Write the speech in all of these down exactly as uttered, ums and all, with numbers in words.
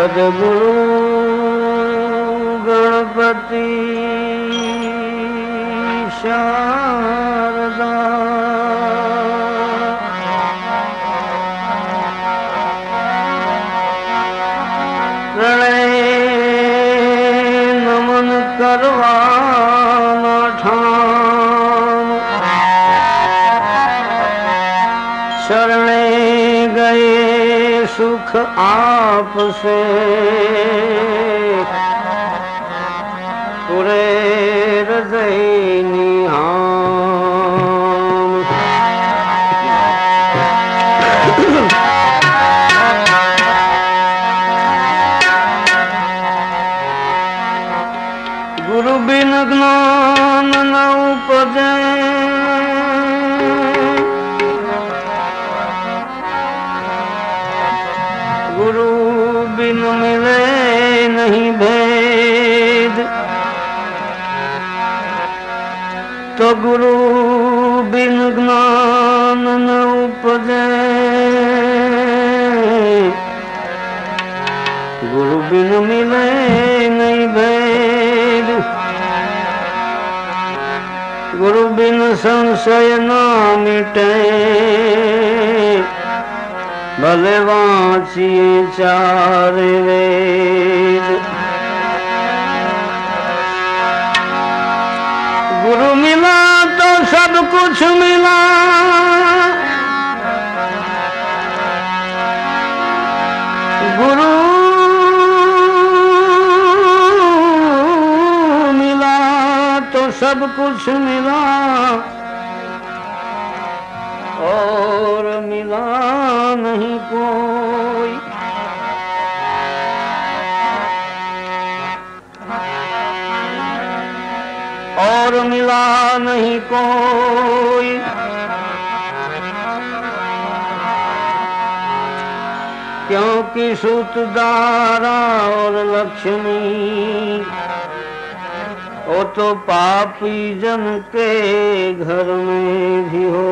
सद्गुरु गणपति शारदा प्रणय नमन करवाना ठान शरणे गए सुख आपसे पूरे हृदय निहान। गुरु बिन ज्ञान न उपजे गुरु बिन मिले नहीं भेद तो गुरु बिन ज्ञान न उपजे गुरु बिन मिले नहीं भेद गुरु बिन संशय न मिटे भले वाचिए चार वेद। गुरु मिला तो सब कुछ मिला गुरु मिला तो सब कुछ मिला और मिला नहीं कोई। और मिला नहीं कोई क्योंकि सूतदारा और लक्ष्मी वो तो पापी जन के घर में भी हो।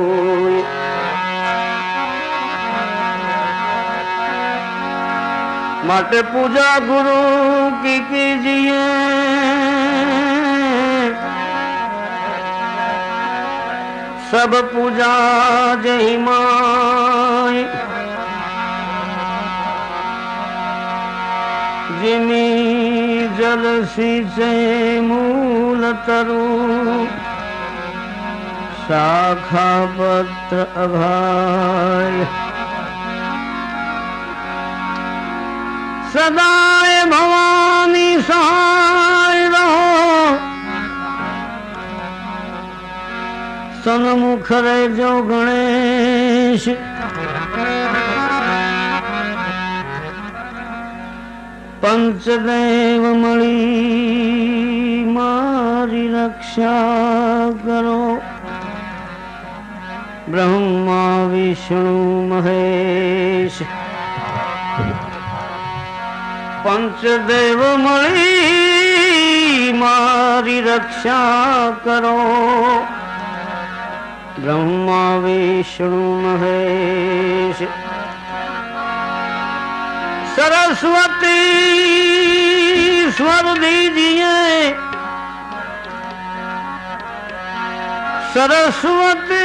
माटे पूजा गुरु की कीजिए सब पूजा जय माई जिमी जल सींचे मूल तरु शाखा पत्र अभाय सदाए भवानी सहाय रहो सन्मुख रहे जो गणेश पंचदेव मणि मारी रक्षा करो ब्रह्मा विष्णु महेश पंचदेव मणि मारी रक्षा करो ब्रह्मा विष्णु महेश। सरस्वती स्वर दीजिए सरस्वती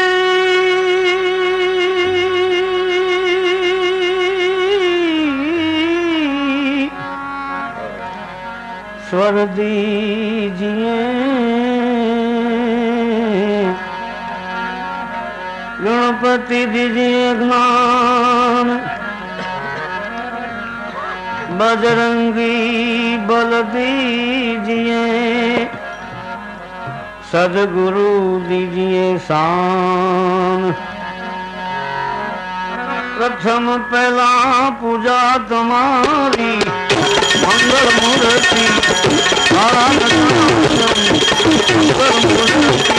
स्वर दीजिए गणपति दीजिए ज्ञान बजरंगी बल दीजिए सद्गुरु दीजिए शान। प्रथम पहला पूजा तुम्हारी मंगल मूर्ति मंगल मूर्ति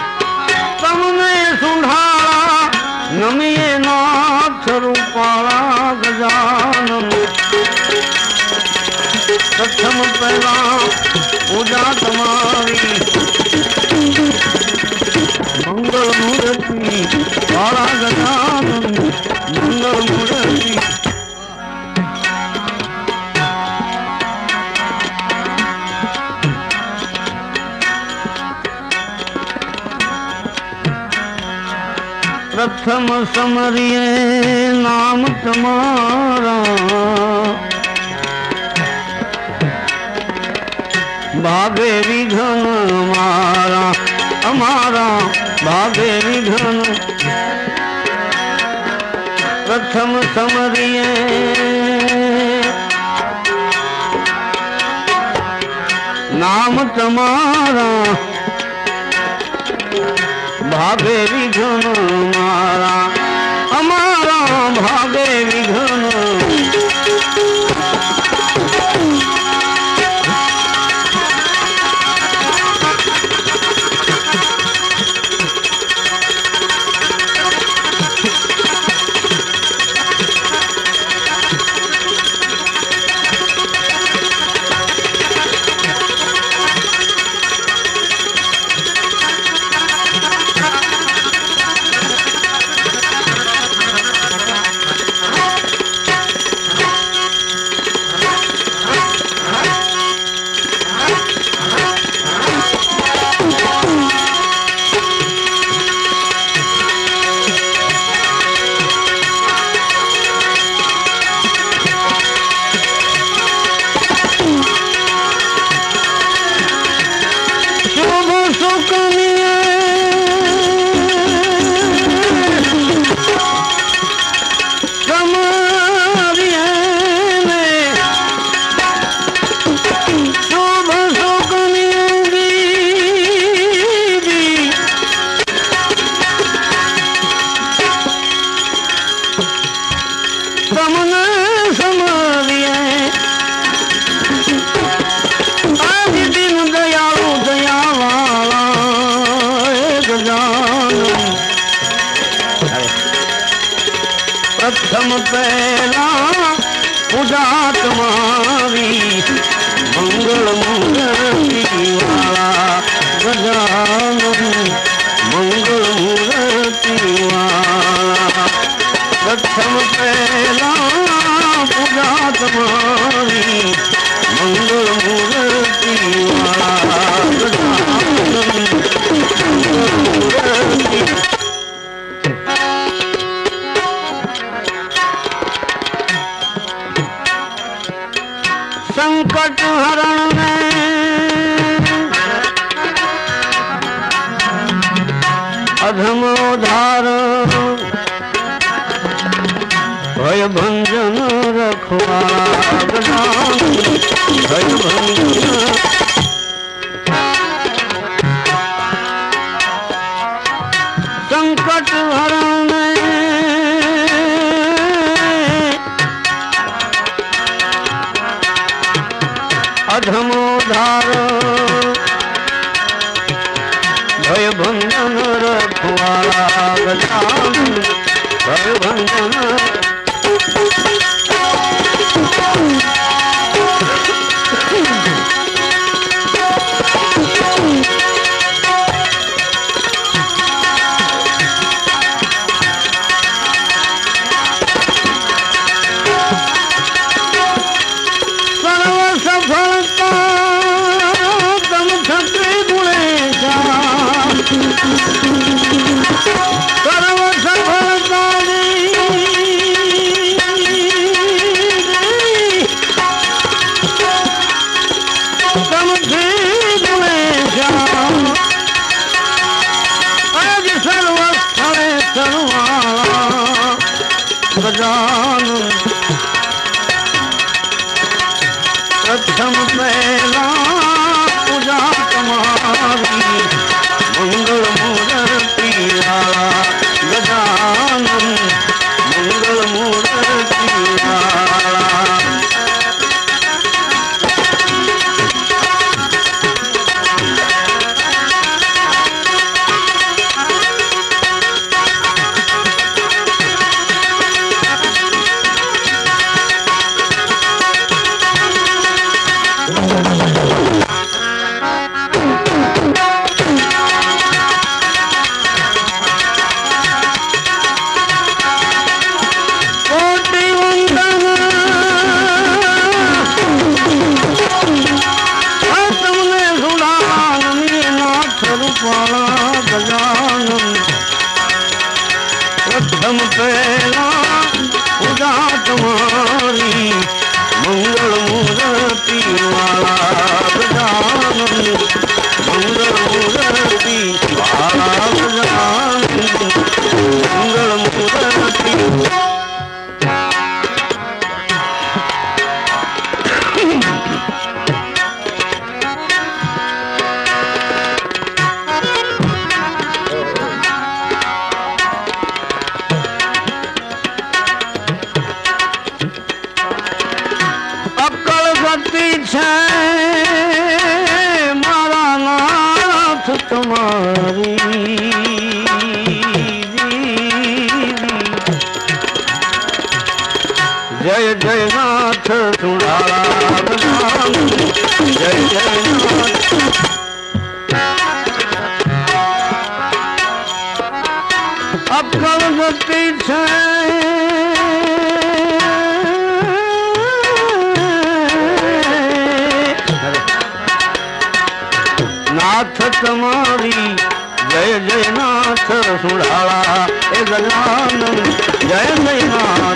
नमिए नाथ रूपाला प्रथम पहला पूजा तुम्हारी मंगल मूर्ति वाला गजानन मंगल मूर्ति प्रथम समरिए नाम तुम्हारा भागे विघन हमारा हमारा भागे विघन प्रथम समरिए नाम तुम्हारा भागे विघन हमारा हमारा भागे विघन प्रथम पहला पूजा तुम्हारी मंगल मूर्ति वाला गजानन मंगल मूर्ति वाला प्रथम पहला पूजा तुम्हारी मंगल मूर्ति वाला गजानन मंगल मूर्ति संकट हरण में अधम उधार भय भंजन रखवाला गजानन भय भंजन संकट हरण अधमोधार भय भंजन रखवाला गजानन भय भंजन गजानन प्रथम पहला पूजा तुम्हारी मंगल मूर्ति वाला गजानन मंगल मूर्ति वाला मंगल मूर्ति बाला गजानन मंगल मूर्ति। मारा नाथ तुम्हारी जय जय नाथ सुनारा जय जय नाथ। अक्कल गति छे नाथ तुम्हारी जय जय नाथ सुढ़ाला ए गजानन जय जय नाथ।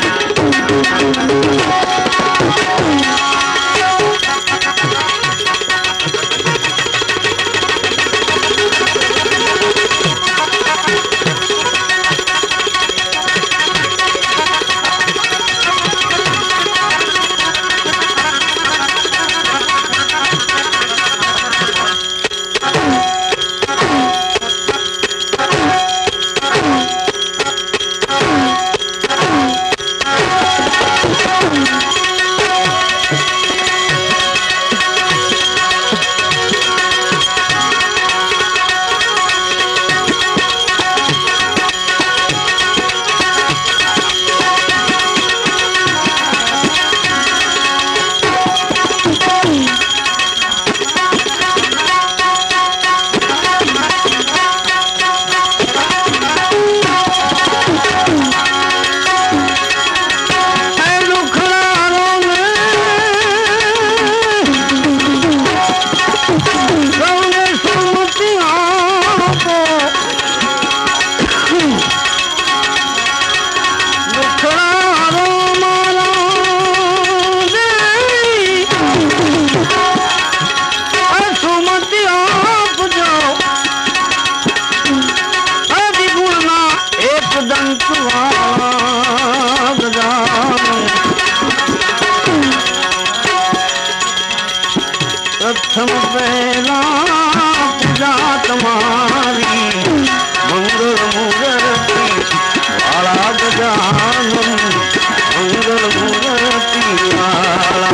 प्रथम पहला पूजा तुम्हारी मंगल मूर्ति बाला गजानन मंगल मूर्ति बाला।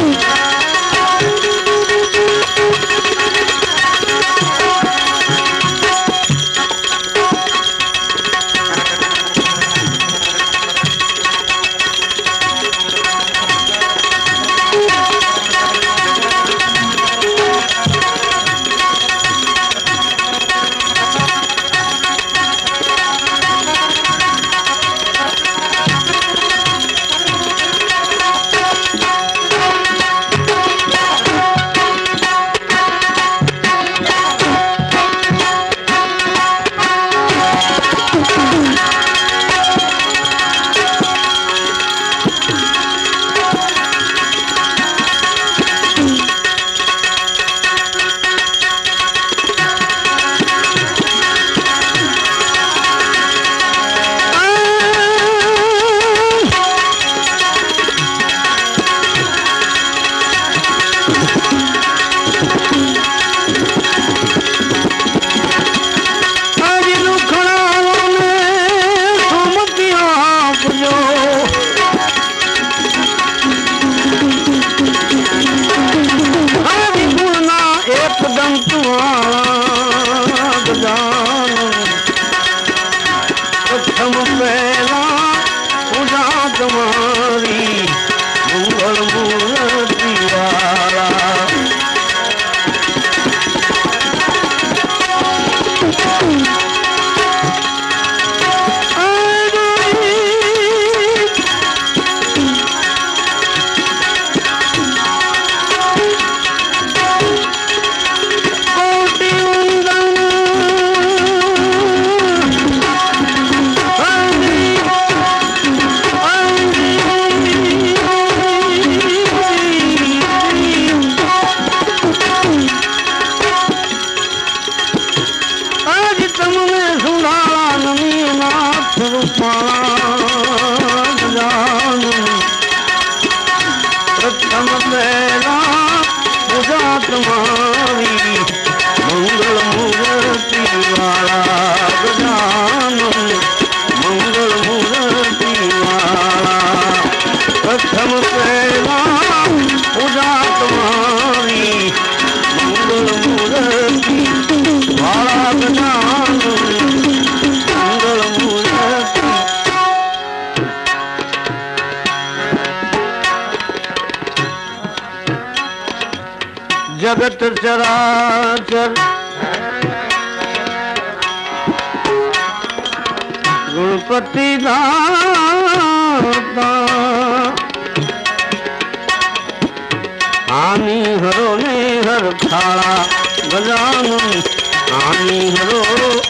प्रथम पहला पूजा तुम्हारी मंगल मूर्ति बाला। चराचर गुणपति दाता हानि हरो ने हर खाड़ा गजानन हानि हरो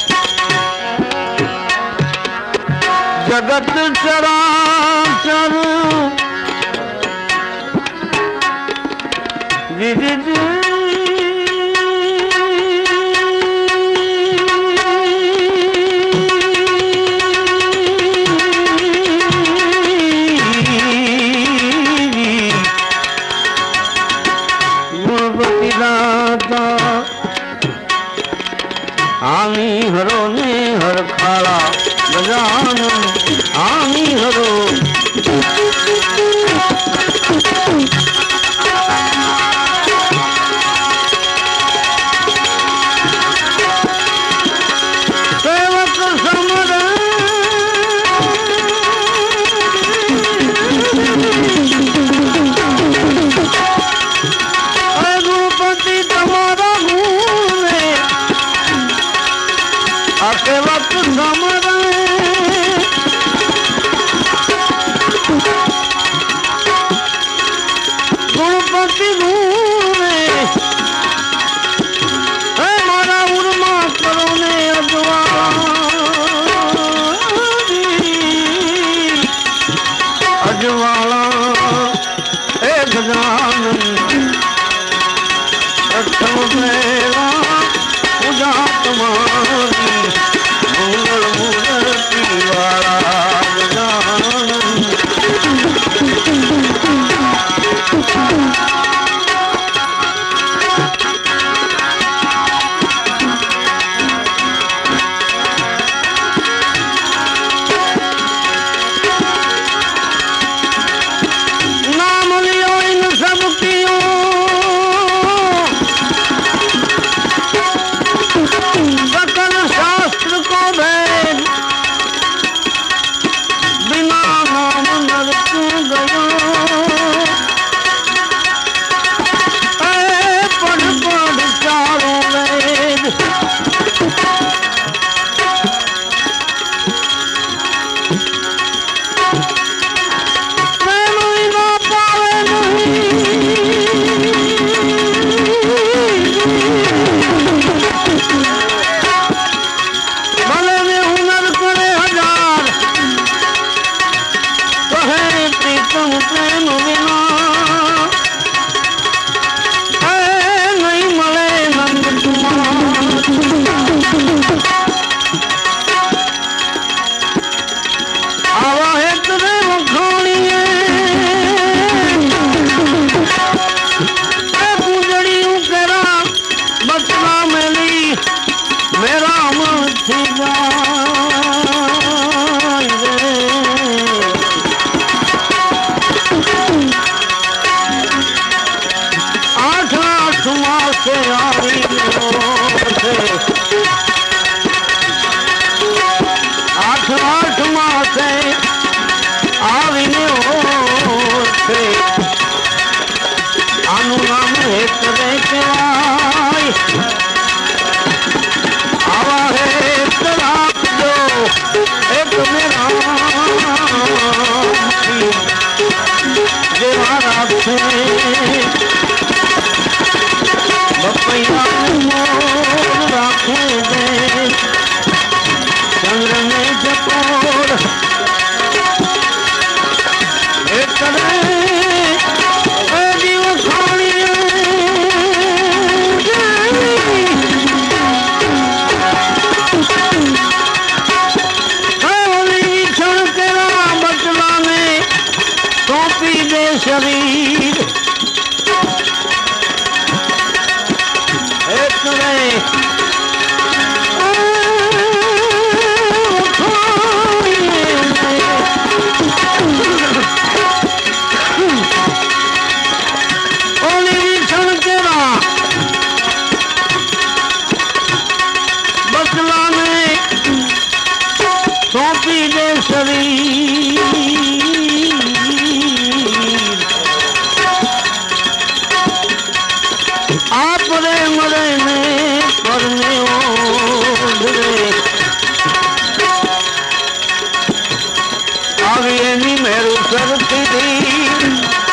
जगत चराचर जी जी जी गुणपति दाता हानि हरो ने हर खाड़ा गजानन हानि हरो सेवक समर गुणपति तुम्हारा घूमे सेवक समर गुणपति घूमे है मारा उर्मा करो ने अजवाड़ी अजवाड़ा हे गजानन प्रथम मेरा पूजा तुम्हारी मंगल मूर्ति वाला गजानन नाम लियो इन सब कियो सकल शास्त्र को भेद बिना नाम नरक गयो ऐ पढ़ पढ़ चारों वेद प्रेम बिना पावे भले में हुनर करे हजार कहे प्रीतम प्रेम बिना है नहीं मले नंद कुमार आवा है तुझे मुखानिए पूजड़ियों करा बचना मिली मेरा मन थी जाए रे आठ आठ मास आई से आठ आठ मास आविने से आनु नाम एक देखे आई आवा है तेरा जो एक मेरा जे महाराज से बपैया मोर राखे दे चंद्र में जपोर एक जीव खानी क्षण के बचला में सौंपी दे शरीर एक सौंपी दे शरीर आप रे ने करने ओढ़े आविए नी मेरू सरती धीर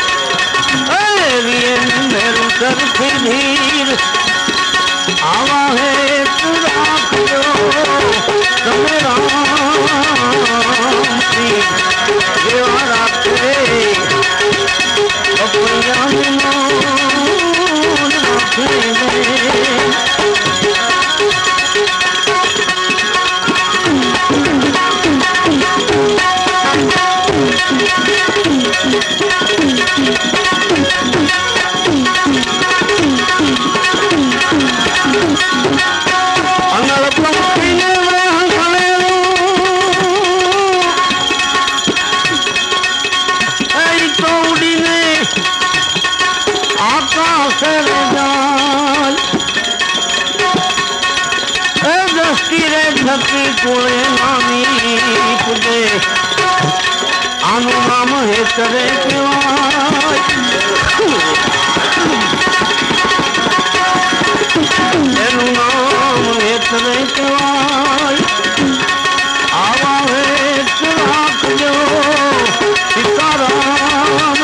आविए नी मेरू सरती धीर आवा है तू राख जो તમે રામથી જેવા રાખે અપયાની નોંધ રાખે कोळे नामी तुझे आनु नाम हे करे केवाय एनु नाम हे करे केवाय आवा हे राख जो सीताराम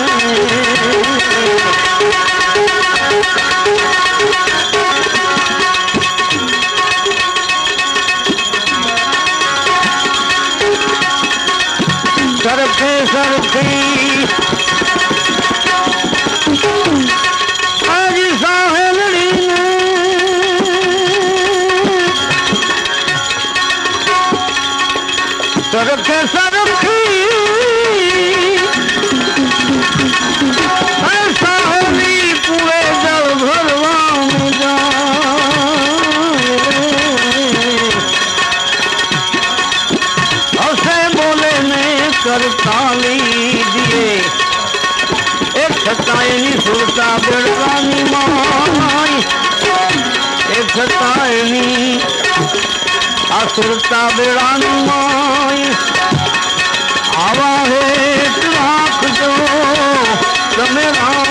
सरखे सरखी आज साहेलड़ी ने सरखे सरखी साहेली पूरे जल भरवा में जाए हसे बोले ने करताली दिए एक छतायनी सुरता बेड़ानी माई एक छतायनी असुरता बेड़ानी माई आवा है राख जो તમે રામ